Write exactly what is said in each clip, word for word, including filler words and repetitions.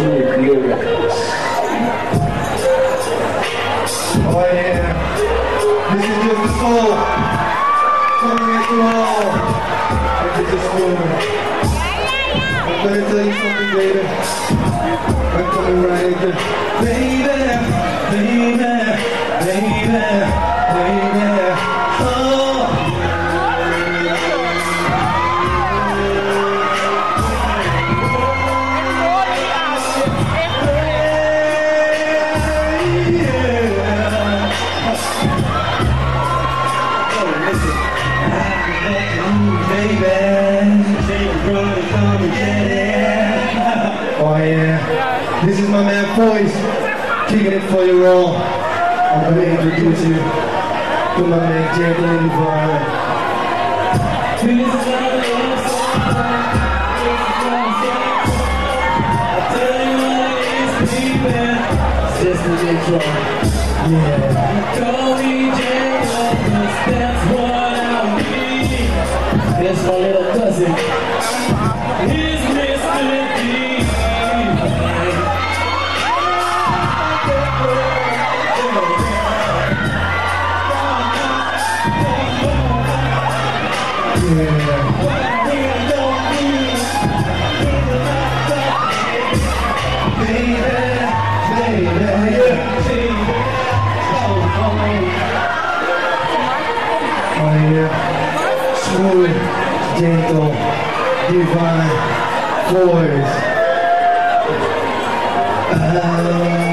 Oh yeah, this is just the soul coming at you all. Like it's just moving. I'm gonna tell you something, baby. I'm coming right at you. Baby, baby, baby, baby. Oh. Oh yeah, this is my man Poise, kicking it for you all. I'm gonna introduce you to my man Jacqueline Divine. Just the intro. Yeah. You call me Jacqueline, that's what I mean. That's my little cousin. He's Mister D. Smooth, gentle, divine voice. Uh,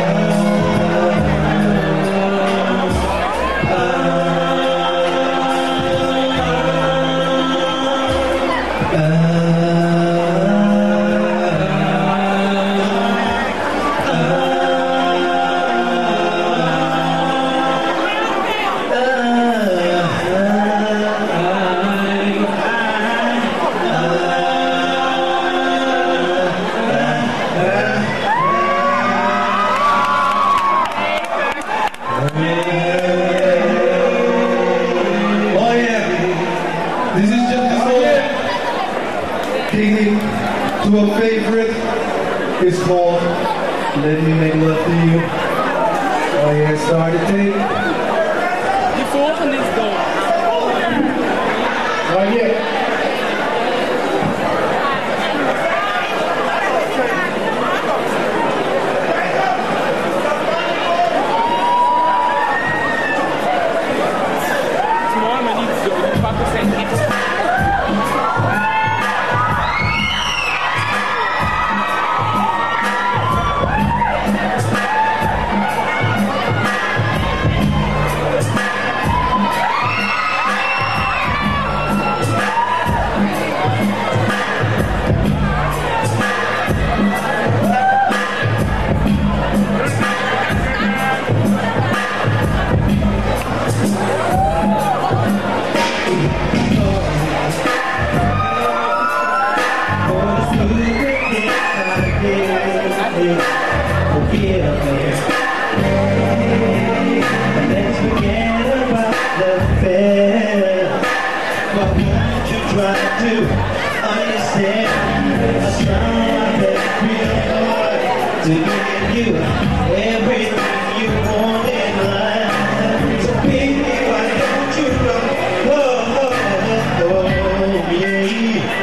to a favorite. It's called Let Me Make Love to You. Oh yeah, start the tape. Die volgende is dood. Oh yeah. To give you everything you want in life. So baby, why don't you know? Oh, oh, oh, oh, yeah.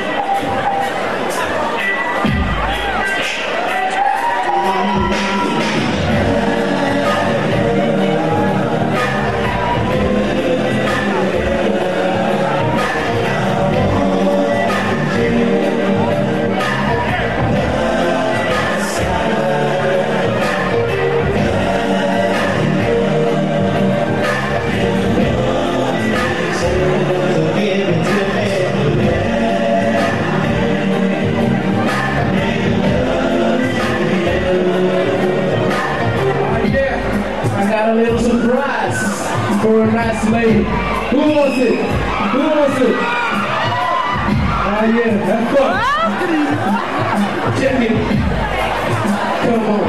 For a nice lady. Who wants it? Who wants it? Oh yeah, have fun. Check it. Come on.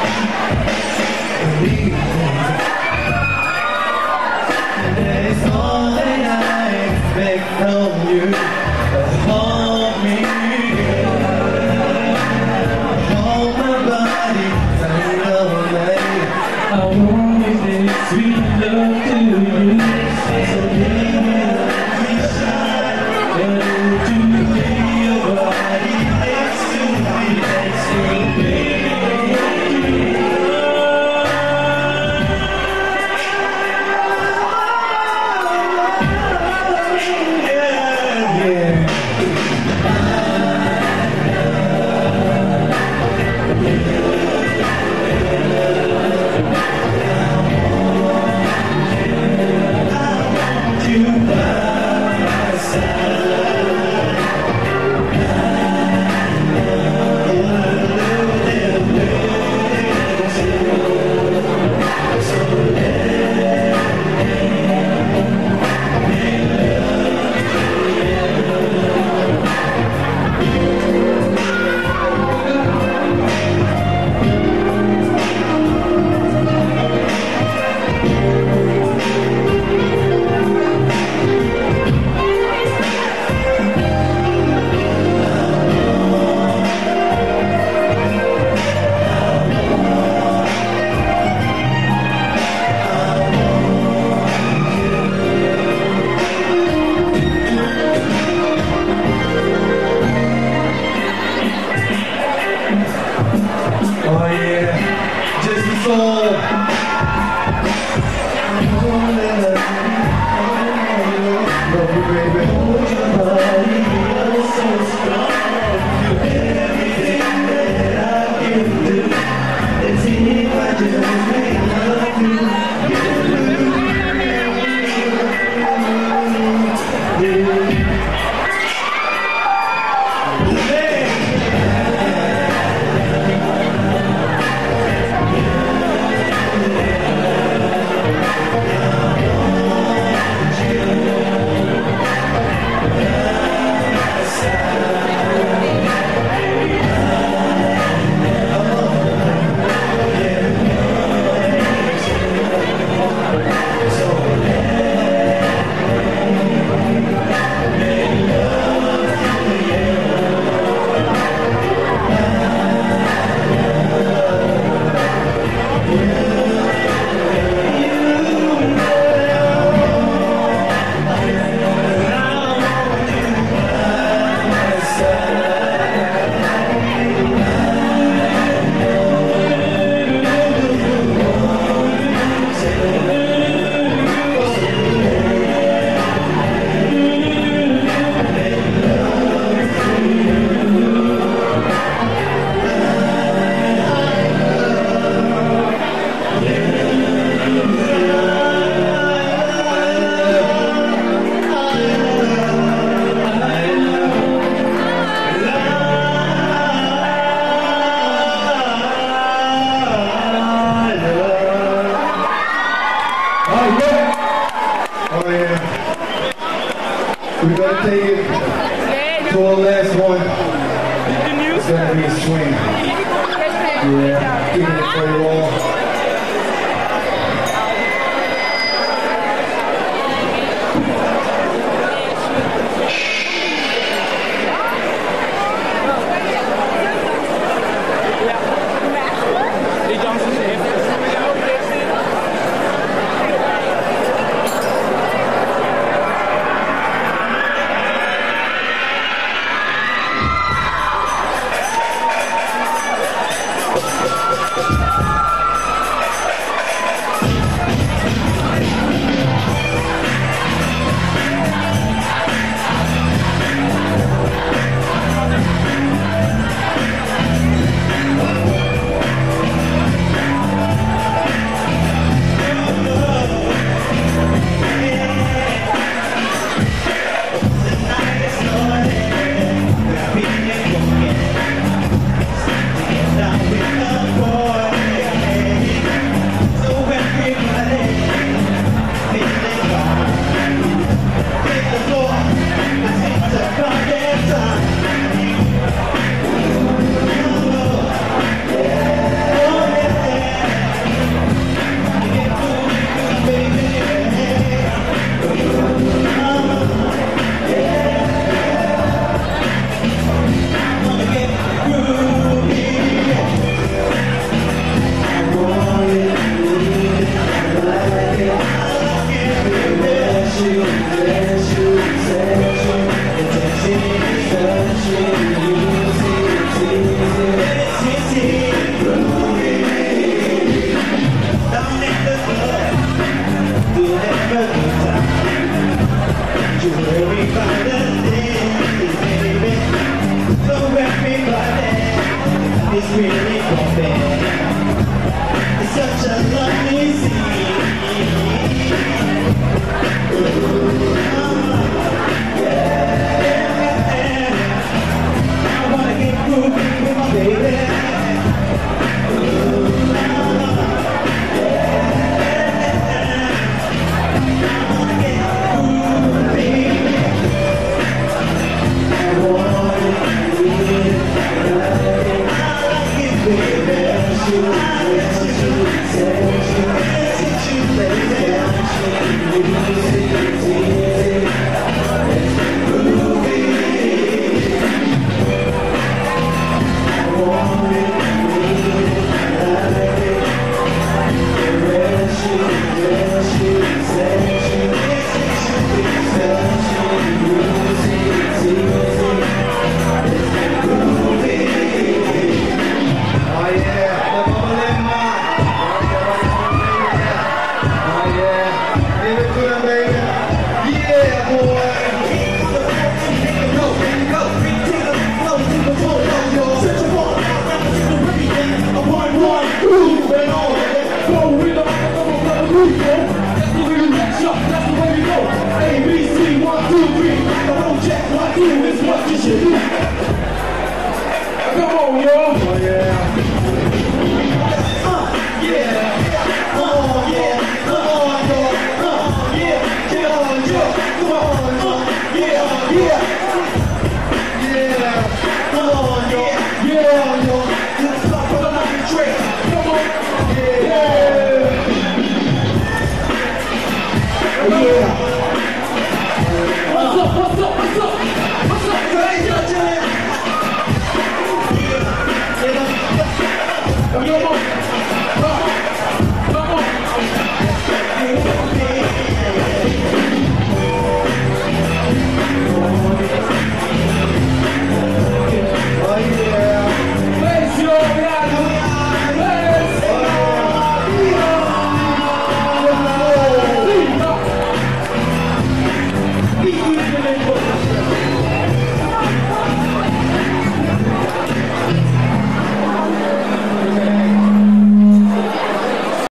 That is all that I expect from you. Hold me. Hold my We're going to take it to our last one. It's going to be a swing. Yeah, keeping it for you all. really bumping. It's such a lovely scene. Ooh, yeah. I wanna get groovy with my baby. Come on, yo! Oh yeah! Uh, yeah! Come on, yeah! Come on, yo! Uh, yeah! Come on, yo! Come on, uh, yeah! Yeah! Yeah! Come on, yo! Yeah, yo! Let's talk about the trick! Come on! Yeah! Yeah! Yeah! What's up, what's up, what's up? What's up? Hey, yo, Jay! Come on! Come on! Oh yeah! Let's go, yeah! Let's go! Let's go!